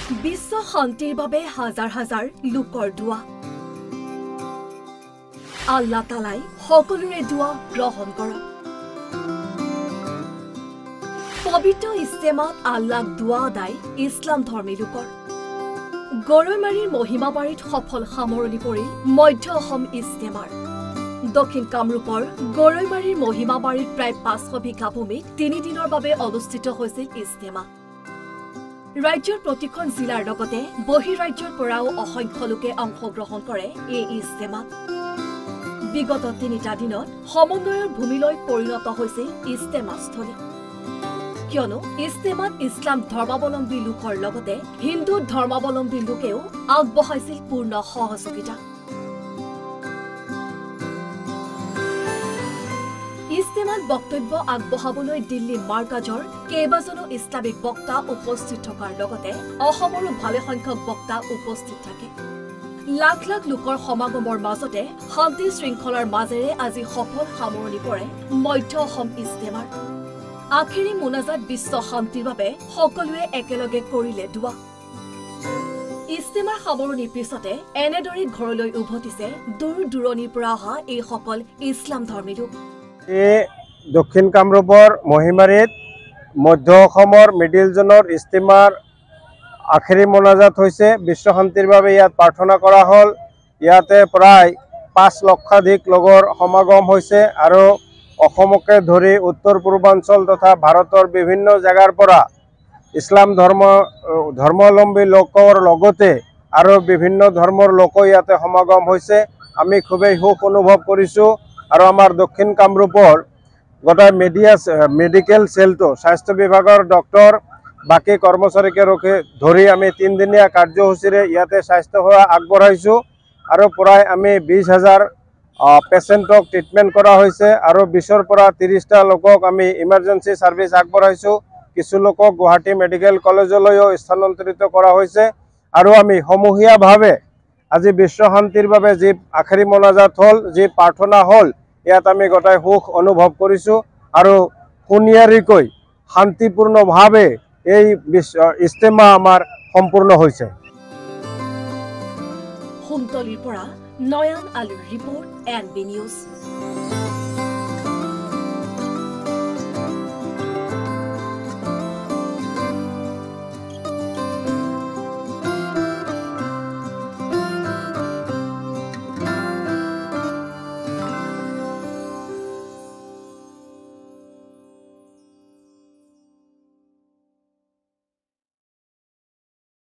বিশ্ব শান্তিৰ বাবে হাজাৰ হাজাৰ লোকৰ দোৱা আল্লাহ তালাই সকলোৰে দোৱা গ্ৰহণ কৰক পবিত্ৰ ইস্তেমাত আল্লাহক দোৱা আদায় ইছলাম ধৰ্মী লোকৰ গৰৈমাৰীৰ মহিমাবাৰীত সফল সামৰণি পৰিল মধ্য অসম ইস্তেমাৰ দক্ষিণ কামৰূপৰ গৰৈমাৰীৰ মহিমাবাৰীত প্ৰায় 500 বিঘা ভূমিত 3 দিনৰ বাবে অনুষ্ঠিত হৈছিল ইস্তেমা ৰাজ্যৰ প্ৰতিখন জিলাৰ লগতে বহিৰাজ্যৰ পৰাও অসংখ্য লোকে অংশগ্ৰহণ কৰে এই ইস্তেমাত বিগত 3টা দিনত সমন্বয়ৰ ভূমিলৈ পৰিণত হৈছিল ইস্তেমাস্থলী কিয়নো ইস্তেমাত ইছলাম ধৰ্মাৱলম্বী লোকৰ লগতে হিন্দু ধৰ্মাৱলম্বী লোকেও আগবঢ়াইছিল পূৰ্ণ সহযোগিতা ইস্তেমাত বক্তব্য আগবঢ়াবলৈ দিল্লী মাৰ্কাজৰ কেইবাজনো ইছলামিক বক্তা উপস্থিত থকাৰ লগতে অসমৰো ভালে সংখ্যক বক্তা উপস্থিত থাকে লাখ লাখ লোকৰ সমাগমৰ মাজতে শান্তি শৃংখলাৰ মাজেৰে আজি সফল সামৰণি পৰে মধ্য অসম ইস্তেমাৰ আখেৰী মোনাজাত বিশ্ব শান্তিৰ বাবে সকলোৱে একেলগে কৰিলে দোৱা ইস্তেমাৰ সামৰণিৰ পিছতে এনেদৰে ঘৰলৈ উভতিছে দূৰ দূৰণিৰ পৰা অহা এই সকল ইছলাম ধৰ্মী লোক দক্ষিণ কামৰূপৰ মহিমাৰীত মধ্য অসমৰ মিডিল জোনৰ ইস্তেমাৰ আখেৰী মোনাজাত হৈছে বিশ্ব শান্তিৰ বাবে ইয়াত প্ৰাৰ্থনা কৰা হ'ল ইয়াতে প্ৰায় 5 লক্ষাধিক লোকৰ সমাগম হৈছে আৰু অসমকে ধৰি উত্তৰ পূৰ্বাঞ্চল তথা ভাৰতৰ বিভিন্ন জায়গাৰ পৰা ইছলাম ধৰ্মাৱলম্বী লোকৰ লগতে আৰু বিভিন্ন ধৰ্মৰ লোক ইয়াতে সমাগম হৈছে আমি খুবেই সুখ অনুভৱ কৰিছোঁ আৰু আমাৰ দক্ষিণ কামৰূপৰ গোটাই মেডিকেল সেলটো স্বাস্থ্য বিভাগৰ ডক্টৰ বাকি কৰ্মচাৰীকে ধৰি আমি 3 দিনীয়া কাৰ্যসূচীৰে ইয়াতে স্বাস্থ্য সেৱা আগবঢ়াইছোঁ আৰু প্ৰায় আমি 20,000 পেচেণ্টক ট্ৰিটমেণ্ট কৰা হৈছে আৰু 20ৰ পৰা 30টা লোকক আমি ইমাৰ্জেন্সি সাৰ্ভিস আগবঢ়াইছোঁ কিছু লোকক গুৱাহাটী মেডিকেল কলেজলৈও স্থানান্তৰিত কৰা হৈছে আৰু আমি সমূহীয়াভাৱে আজি বিশ্ব শান্তিৰ বাবে যি আখেৰী মোনাজাত হ'ল যি প্ৰাৰ্থনা হ'ল ইয়াত আমি গোটাই সুখ অনুভৱ কৰিছোঁ আৰু সুনিয়াৰিকৈ শান্তিপূৰ্ণভাৱে এই ইস্তেমা আমাৰ সম্পূৰ্ণ হৈছে হুমতলিৰ পৰা নয়ন আলুৰ ৰিপৰ্ট NB নিউজ